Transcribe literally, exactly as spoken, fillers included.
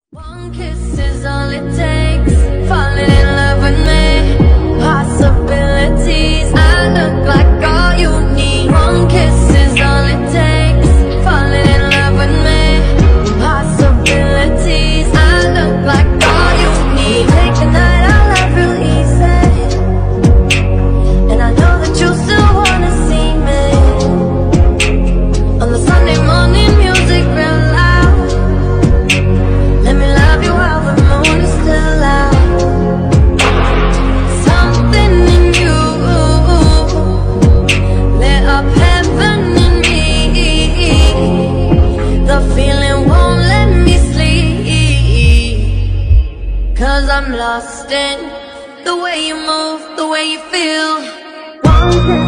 One kiss is all it takes, falling in love with me. Possibilities, I look like all you need. One kiss is all it takes, falling in love with me. Possibilities, I look like all you need. Take the night out life real easy, and I know that you still wanna see me. On the Sunday morning, music real loud. Let me love you while the moon is still out. Something in you lit up heaven in me. The feeling won't let me sleep, 'cause I'm lost in the way you move, the way you feel. One